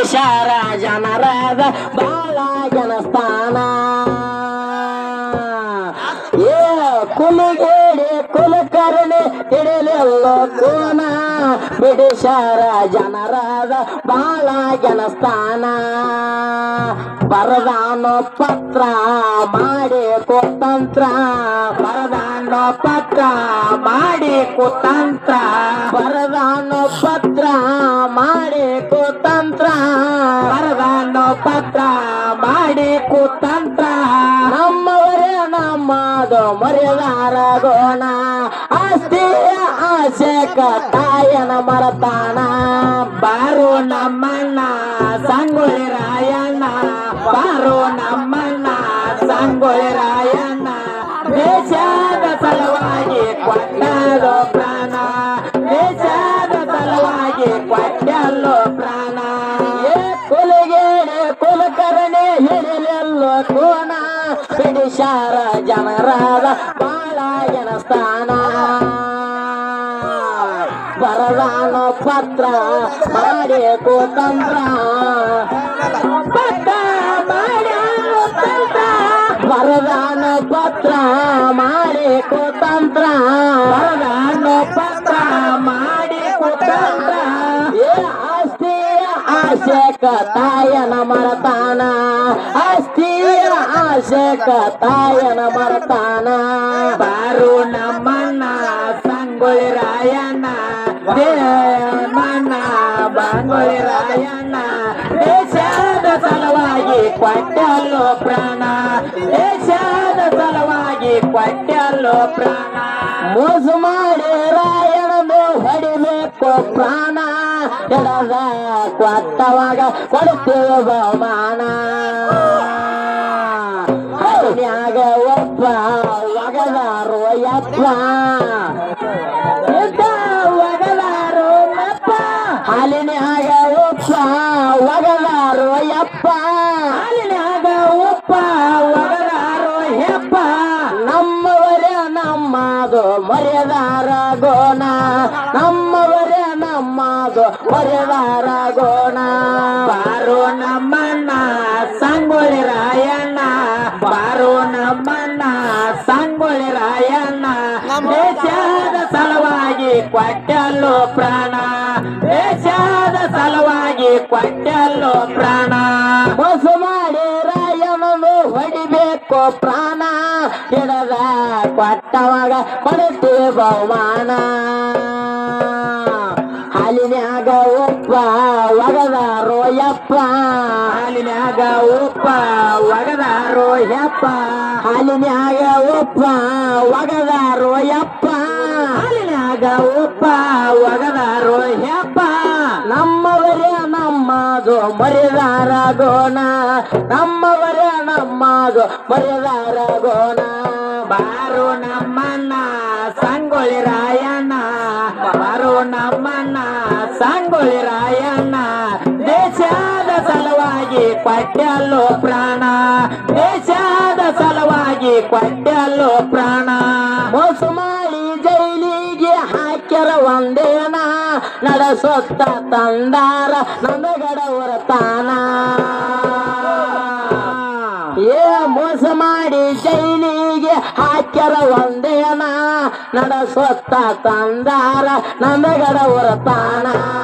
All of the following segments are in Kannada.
ಬಿಡಿಸ್ಯಾರ ಜನರಾದ ಬಾಳ ಜನಸ್ಥಾನ ಕುಲಿಗೇಡಿ ಕುಲಕರ್ಣಿ ಹಿಡಿಲೆಲ್ಲೋ ಕೋನ ಬಿಡಿಸ್ಯಾರ ಜನರಾದ ಬಾಳ ಜನಸ್ಥಾನ ಬರದಾನೋ ಪತ್ರ ಮಾಡಿ ಕುತಂತ್ರ ಬರದಾನೋ ಪತ್ರ ಮಾಡಿ ಕುತಂತ್ರ ಬರದಾನೋ ಪತ್ರ ಮಾಡಿ ಕುತಂತ್ರ ಬರದಾನೋ ಪತ್ರ ಮಾಡಿ ಕುತಂತ್ರ ನಮ್ಮವರೇ ನಮ್ಮದು ಮರ್ಯಾದಾರ ಗೋಣ ಆಸ್ತಿಯ ಆಶೆಕ ತಾಯನ ಮರತಾನ ಬಾರು ನಮ್ಮಣ್ಣ ಸಂಗೊಳ್ಳಿ ರಾಯಣ್ಣ ಬಾರು ನಮ್ಮಣ್ಣ ಸಂಗೊಳ್ಳಿ ರಾಯಣ್ಣ ದೇಶದ ಸಲುವಾಗಿ ಕೊಟ್ಟಲು ಪ್ರಾಣ ದೇಶದ ಸಲುವಾಗಿ ಕೊಟ್ಟಲು ಪ್ರಾಣ ಕುಲಿಗೇಡಿ ಕುಲಕರ್ಣಿ ಹಿಡಿಲೆಲ್ಲೋ ಕೋಣ ಬಿಡಿಸ್ಯಾರ ಜನರಾದ ಬಾಳ ಜನಸ್ಥಾನ ಬರದಾನೋ ಪತ್ರ ಮಾಡಿ ಕುತಂತ್ರ ಪತ್ರ ಮಾಡಿ ಕುತಂತ್ರ ಬರದಾನೋ ಪತ್ರ ಮಾಡಿ ಕುತಂತ್ರ ಬರದಾನೋ ಪತ್ರ ಮಾಡಿ ಕುತಂತ್ರ ಆಸ್ತಿಯ ಆಶೆಕ ತಾಯನ ಮರತಾನ ಆಸ್ತಿಯ ಆಶೆಕ ತಾಯನ ಮರತಾನ ಬಾರು ನಮ್ಮಣ್ಣ ಸಂಗೊಳ್ಳಿ ರಾಯಣ್ಣ ದೇವಣ್ಣ ಬಂಗೊಳ್ಳಿ ರಾಯಣ್ಣ ದೇಶದ ಸಲುವಾಗಿ ಕೊಟ್ಟಲು ಪ್ರಾಣ ದೇಶದ ಸಲುವಾಗಿ ಕೊಟ್ಟಲು ಪ್ರಾಣ ಮೋಸ ಮಾಡಿ ರಾಯಣ್ಣನು ಹೊಡಿಬೇಕು ಪ್ರಾಣ ಎಡದ ಕೊಟ್ಟವಾಗ ಕೊಡ್ತೇವೆ ಬಹುಮಾನ ಹರಿನ್ಯಾಗ ಒಬ್ಬ ಒಗದಾರು ಯಪ್ಪ ಒಗದಾರು ಯಪ್ಪ ಹಾಲಿನ್ಯಾಗ ಒಪ್ಪ ಒಗದಾರು ಯಪ್ಪ ಹಾಲಿನ್ಯಾಗ ಒಪ್ಪ ಒಗದಾರು ಯಪ್ಪ ನಮ್ಮವರೇ ನಮ್ಮದು ಮರ್ಯಾದಾರ ಗೋಣ ನಮ್ಮವರೇ ನಮ್ಮದು ಮರ್ಯಾದಾರ ಗೋಣ ಬಾರು ನಮ್ಮಣ್ಣ ಸಂಗೊಳ್ಳಿ ರಾಯಣ್ಣ ಬಾರು ನಮ್ಮಣ್ಣ ಸಂಗೊಳ್ಳಿ ರಾಯಣ್ಣ ದೇಶದ ಸಲುವಾಗಿ ಕೊಟ್ಟಲು ಪ್ರಾಣ ದೇಶದ ಸಲುವಾಗಿ ಕೊಟ್ಟಲು ಪ್ರಾಣ ಮೋಸ ಮಾಡಿ ರಾಯಣ್ಣನು ಹೊಡಿಬೇಕು ಪ್ರಾಣ ಹಿಡದ ಕೊಟ್ಟವಾಗ ಕೊಡುತ್ತೇವೆ ಬಹುಮಾನ ಹಾಲಿನ್ಯಾಗ ಉಪ್ಪ ಒಗದಾರೋ ಯಪ್ಪ ಹಾಲಿನ್ಯಾಗ ಉಪ್ಪ ಒಗದಾರೋ ಯಪ್ಪ ಹಾಲಿನ್ಯಾಗ ಉಪ್ಪ ಒಗದಾರೋ ಯಪ್ಪ ಹಾಲಿನ್ಯಾಗ ಉಪ್ಪ ಒಗದಾರೋ ಯಪ್ಪ ನಮ್ಮವರೇ ನಮ್ಮದು ಮರ್ಯಾದಾರ ಗೋಣ ನಮ್ಮವರೇ ನಮ್ಮದು ಮರ್ಯಾದಾರ ಗೋಣ ಬಾರು ನಮ್ಮಣ್ಣ ಸಂಗೊಳ್ಳಿ ರಾಯಣ್ಣ ಬಾರು ನಮ್ಮಣ್ಣ ಸಂಗೊಳ್ಳಿ ರಾಯಣ್ಣ ದೇಶದ ಸಲುವಾಗಿ ಕೊಟ್ಟಲು ಪ್ರಾಣ ದೇಶದ ಸಲುವಾಗಿ ಕೊಟ್ಟಲು ಪ್ರಾಣ ಮೋಸ ಮಾಡಿ ಜೈಲಿಗೆ ಹಾಕ್ಯರ ಒಂದೇನ ನಡೆಸುತ್ತ ತಂದಾರ ನಮಗಡವರ ತಾನ ಮೋಸ ಮಾಡಿ ಜೈಲಿಗೆ ಹಾಕ್ಯರ ಒಂದೇನ ನಡೆಸುತ್ತ ತಂದಾರ ನಮಗಡವರ ತಾನ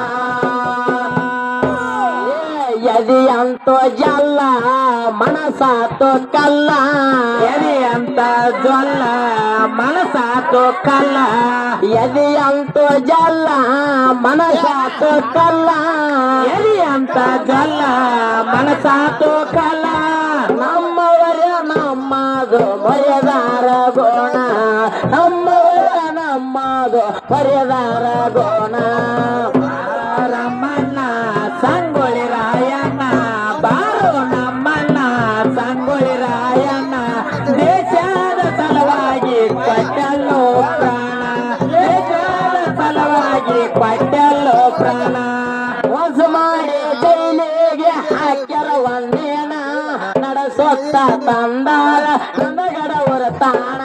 ಯದಿ ಅಂತೋ ಜಲ್ಲ ಮನಸಾತೋ ಕಲ್ಲ ಯದಿ ಅಂತ ಜಲ್ಲ ಮನಸಾತೋ ಕಲ್ಲ ಯದಿ ಅಂತೋ ಜಲ್ಲ ಮನಸಾತೋ ಕಲ್ಲ ಯದಿ ಅಂತ ಜಲ್ಲ ಮನಸಾತೋ ಕಲ್ಲ ನಮ್ಮವರೇ ನಮ್ಮದು ಮರ್ಯಾದಾರ ಗೋಣ ನಮ್ಮವರೇ ನಮ್ಮದು ಮರ್ಯಾದಾರ ಗೋಣ ರಮ್ಮಣ್ಣ ಸಂಗೊಳ್ಳಿ ರಾಯಣ್ಣ ಬಾರು ನಮ್ಮಣ್ಣ ಸಂಗೊಳ್ಳಿ ರಾಯಣ್ಣ ದೇಶದ ಸಲುವಾಗಿ ಕೊಟ್ಟಲು ಪ್ರಾಣ ದೇಶದ ಸಲುವಾಗಿ ಕೊಟ್ಟಲು ಪ್ರಾಣ ಮೋಸ ಮಾಡಿ ಜೈಲಿಗೆ ಹಾಕ್ಯರ ಒಂದೇನ ನಡೆಸುತ್ತ ತಂದಾರ ನಮಗಡವರ ತಾಣ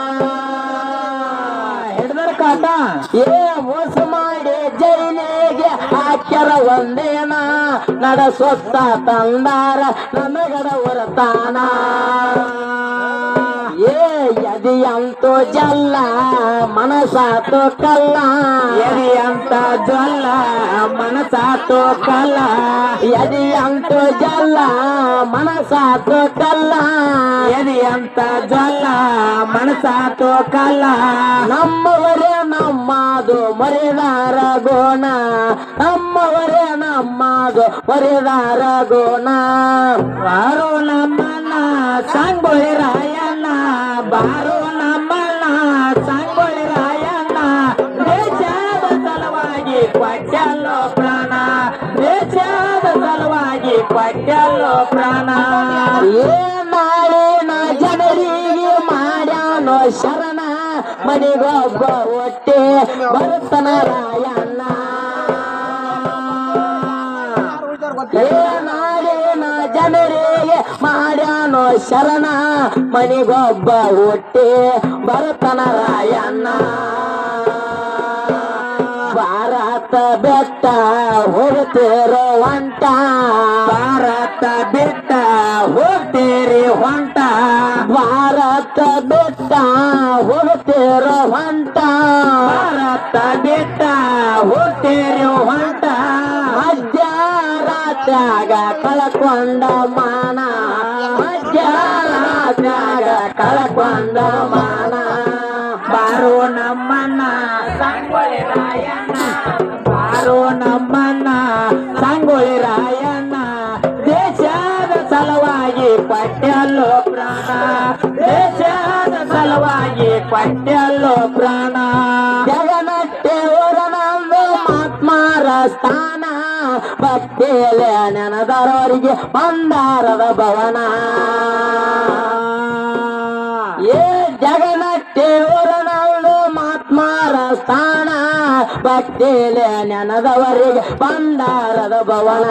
ಹಿಡಿದರ ಕಾಟ ಮೋಸ ಮಾಡಿ ಜೈಲಿಗೆ ಹಾಕ್ಯರ ಒಂದೇನ ನಡೆಸುತ್ತ ತಂದಾರ ನಮಗಡ ಹೊರತಾನ ಎದಿಯಂತೂ ಜಲ್ಲ ಮನಸಾತು ಕಲ್ಲ ಎದಿಯಂತ ಜಲ್ಲ ಮನಸಾತು ಕಲ್ಲ ಎದಿಯಂತೂ ಜಲ್ಲ ಮನಸಾತು ಕಲ್ಲ ಎದಿಯಂತ ಜಲ್ಲ ಮನಸಾತು ಕಲ್ಲ ನಮ್ಮವರೇ ನಮ್ಮದು ಮರಿದಾರ ಗೋಣ ನಮ್ಮವರೇ ನಮ್ಮದು ಮರಿದಾರ ಗೋಣ ಬಾರೋ ನಮ್ಮನ್ನ ಸಂಗೊಳ್ಳಿ ರಾಯಣ್ಣ ಬಾರೋ ನಮ್ಮನ್ನ ಸಂಗೊಳ್ಳಿ ರಾಯಣ್ಣ ದೇಶದ ಸಲುವಾಗಿ ಕೊಟ್ಟಲ್ಲೋ ಪ್ರಾಣ ದೇಶದ ಸಲುವಾಗಿ ಕೊಟ್ಟಲ್ಲೋ ಪ್ರಾಣ ನಾಳಿನ ಜನರಿಗೆ ಮಾಡ್ಯಾನೋ ಶರಣ ಮನಿಗೊಬ್ಬ ಹೊಟ್ಟೆ ಬರುತ್ತನ ರಾಯಣ್ಣ ನಾಡಿನ ಜನರಿಗೆ ಮಾಡ್ಯಾನೋ ಶರಣ ಮನಿಗೊಬ್ಬ ಹೊಟ್ಟೆ ಬರುತ್ತನ ರಾಯಣ್ಣ ಭಾರತ ಬೆಟ್ಟ ಹೋಗ್ತೇರೋ ಹೊಂಟ ಭಾರತ ಬೆಟ್ಟ ಹೋಗ್ತೇರಿ ಹೊಂಟ ಭಾರತ ಬೆಟ್ಟ ಹೋಗ್ತೇರೋ ಹೊಂಟ ಭಾರತ ಬೆಟ್ಟ ಹೋಗ್ತೇರಿ ಹೊಂಟ ಮಧ್ಯರಾತ್ಯಾಗ ಕಳಕೊಂಡ ಮಾನ ಮಧ್ಯರಾತ್ಯಾಗ ಕಳಕೊಂಡ ಮಾನ ಬಾರೋ ನಮ್ಮನ್ನ ಸಂಗೊಳ್ಳಿ ರಾಯಣ್ಣ ಬಾರೋ ನಮ್ಮನ್ನ ಸಂಗೊಳ್ಳಿ ರಾಯಣ್ಣ ದೇಶದ ಸಲುವಾಗಿ ಕೊಟ್ಟಲ್ಲೋ ಪ್ರಾಣ ದೇಶದ ಸಲುವಾಗಿ ಕೊಟ್ಟಲ್ಲೋ ಪ್ರಾಣ ಜಗನಟ್ಟೆ ಊರನಂದು ಮಾತ್ಮಾರ ಸ್ಥಾನ ಭಕ್ತಿಯಲೆ ನೆನದರವರಿಗೆ ಮಂದಾರದ ಭವನ ಜಗನಟ್ಟೆ ಊರನಂದು ಮಾತ್ಮಾರ ಸ್ಥಾನ ಭಕ್ತಿಯಲೆ ನೆನದವರಿಗೆ ಮಂದಾರದ ಭವನ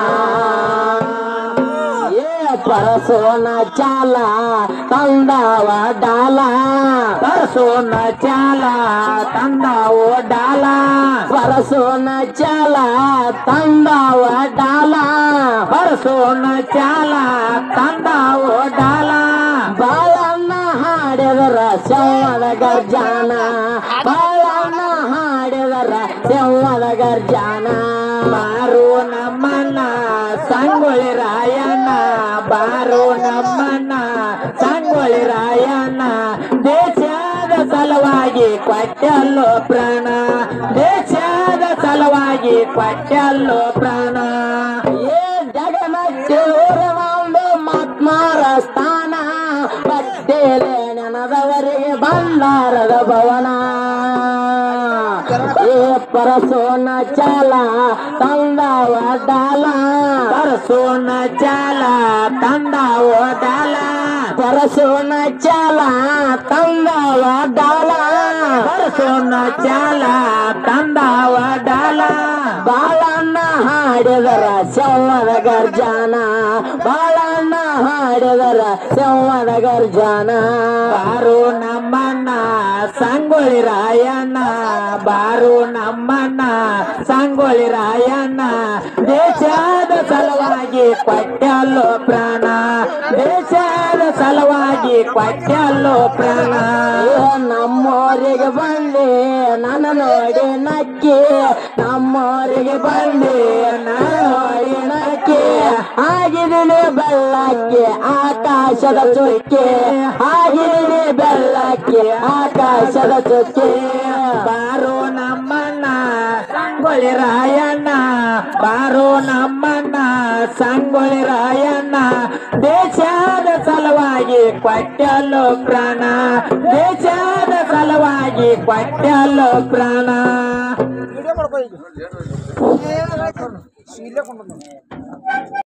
ಪರಸೋನ ಚಾಲ ತಂದವ ಡಾಲ ಪರಸೋನ ಚಾಲ ತಂದವ ಡಾಲ ಪರಸೋನ ಚಾಲ ತಂದವ ಡಾಲ ಪರಸೋನ ಚಾಲ ತಂದವ ಡಾಲ ಬಾಳನ್ನ ಹಾಡಿದರ ಶವದ ಗರ್ಜಾನ ಬಾಳನ್ನ ಹಾಡಿದರ ಶವದ ಗರ್ಜಾನ ಬಾರೋ ನಮ್ಮನ್ನ ಸಂಗೊಳ್ಳಿ ರಾಯಣ್ಣ ಬಾರೋ ನಮ್ಮನ್ನ ಸಂಗೊಳ್ಳಿ ರಾಯಣ್ಣ ದೇಶದ ಸಲುವಾಗಿ ಕೊಟ್ಟಲ್ಲೋ ಪ್ರಾಣ ದೇಶದ ಸಲುವಾಗಿ ಕೊಟ್ಟಲ್ಲೋ ಪ್ರಾಣ ಜಗನಕ್ಕೆ ಊರನಂದು ಮಾತ್ಮಾರ ಸ್ಥಾನ ಭಕ್ತಿಯಲೆ ನೆನದವರಿಗೆ ಬಂದಾರದ ಭವನ ಪರಸೋನ ಚಾಲ ತಂದವ ಡಾಲ ಪರಸೋನ ಚಾಲ ತಂದವ ಡಾಲ ಪರಸೋನ ಚಾಲ ತಂದವ ಡಾಲ ಪರಸೋನ ಚಾಲ ತಂದವ ಡಾಲ ಬಾಳನ್ನ ಹಾಡಿದರ ಶವದ ಗರ್ಜಾನ ಬಾಳನ್ನ ಹಾಡಿದರ ಶವದ ಗರ್ಜಾನ ಬಾರೋ ನಮ್ಮನ್ನ ಸಂಗೊಳ್ಳಿ ರಾಯಣ್ಣ ಬಾರೋ ನಮ್ಮನ್ನ ಸಂಗೊಳ್ಳಿ ರಾಯಣ್ಣ ದೇಶದ ಸಲುವಾಗಿ ಕೊಟ್ಟಲ್ಲೋ ಪ್ರಾಣ ದೇಶದ ಸಲುವಾಗಿ ಕೊಟ್ಟಲ್ಲೋ ಪ್ರಾಣ ನಮ್ಮೋರಿಗೆ ಬಂದೆ ನನ್ನ ನೋಡಿ ನಕ್ಕಿ ನಮ್ಮೋರಿಗೆ ಬಂದೆ ನನ್ನ ನೋಡಿ ನಕ್ಕಿ ಆಗಿದ್ದೀನಿ ಬೆಳ್ಳಕ್ಕೆ ಆಕಾಶದ ಚುಕ್ಕೆ ಆಗಿದ್ದೀನಿ ಬೆಳ್ಳಕ್ಕೆ ಆಕಾಶದ ಚುಕ್ಕೆ ಬಾರೋ ನಮ್ಮನ್ನ ಸಂಗೊಳ್ಳಿ ರಾಯಣ್ಣ ಬಾರೋ ನಮ್ಮನ್ನ ಸಂಗೊಳ್ಳಿ ರಾಯಣ್ಣ ದೇಶದ ಸಲುವಾಗಿ ಕೊಟ್ಟಲ್ಲೋ ಪ್ರಾಣ ದೇಶದ ಸಲುವಾಗಿ ಕೊಟ್ಟಲ್ಲೋ ಪ್ರಾಣ